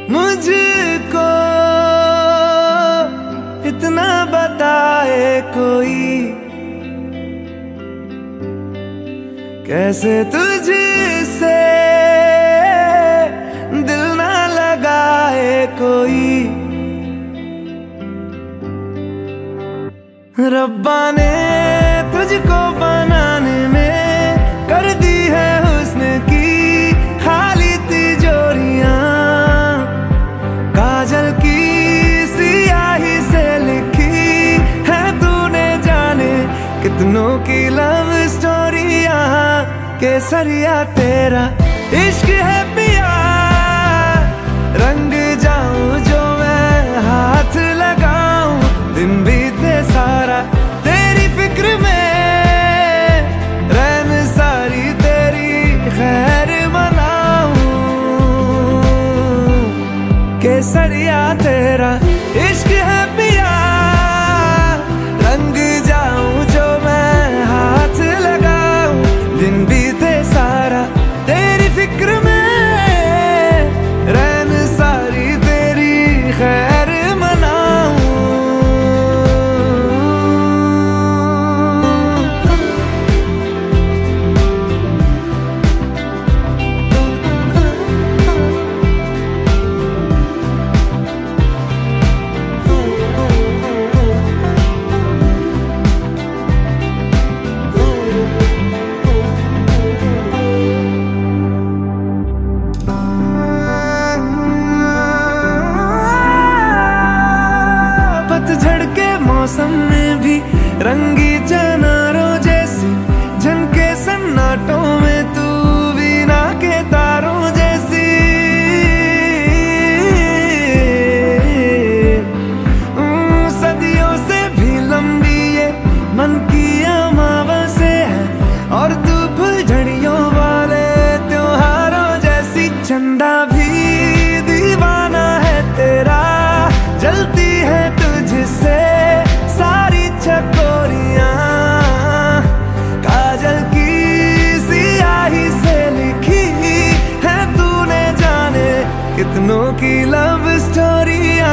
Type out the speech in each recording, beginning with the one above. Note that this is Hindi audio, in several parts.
मुझको इतना बताए कोई, कैसे तुझसे दिल ना लगाए कोई। रब्बा ने तुझको बनाने में कर दी है हुस्न की खाली तिजोरियां, काजल की सियाही से लिखी है तूने जाने कितनों की लव स्टोरियां। केसरिया तेरा इश्क है पिया, रंग जाऊं जो मैं हाथ लगाऊं, दिन बीते सारा तेरी फिक्र में, रैन सारी तेरी खैर मनाऊं। केसरिया तेरा इश्क है पिया, रंग जाऊं जो मैं हाथ लगाऊं, दिन बीते सारा तेरी फिक्र में, रैन सारी तेरी खैर मनाऊं। पतझड़ के मौसम में भी रंगी चनारों जैसी झनके सन्नाटों में, तू वीणा के तारों जैसी। सदियों से भी लंबी ये मन की अमावस्या है, और तू फुलझड़ियों वाले त्योहारों जैसी। चंदा भी दीवाना है तेरा, जलती है तुझसे सारी चकोरियां, काजल की सियाही से लिखी है तूने जाने कितनों की लव स्टोरियां।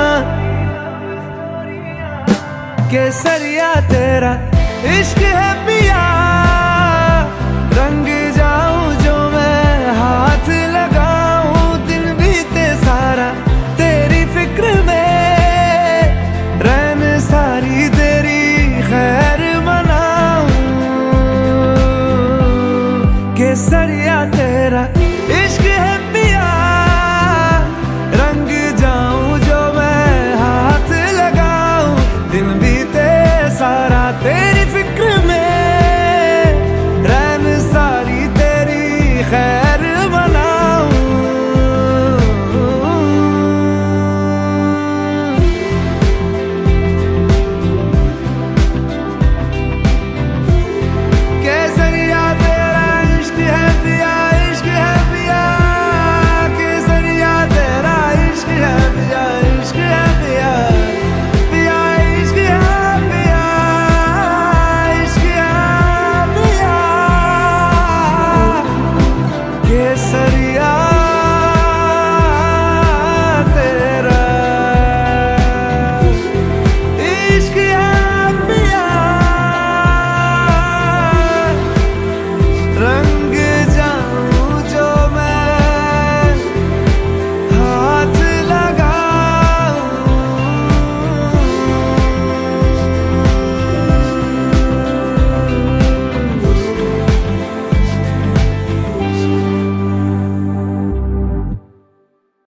केसरिया तेरा इश्क है पिया, रंग जाऊं जो मैं हाथ लगाऊं, दिन बीते सारा तेरी फिक्र में, रैन सारी तेरी खैर मनाऊं। केसरिया तेरा